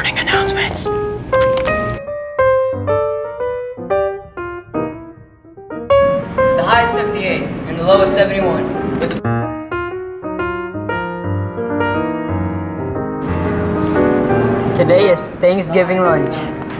morning announcements. The high is 78 and the low is 71. With the Today is Thanksgiving lunch.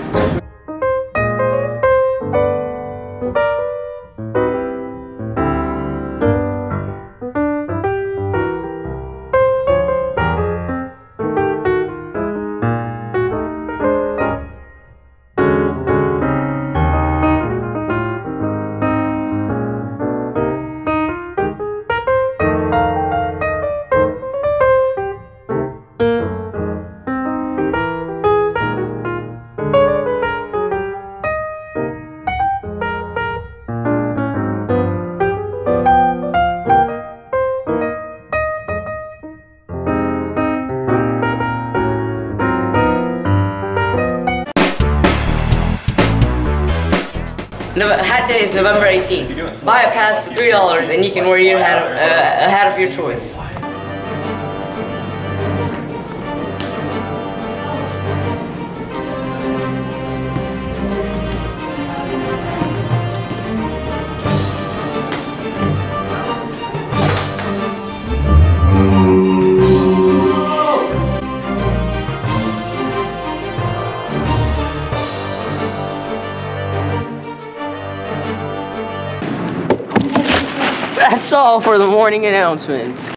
Hat Day is November 18th. Buy a pass for $3 and you can wear your hat, a hat of your choice. That's all for the morning announcements.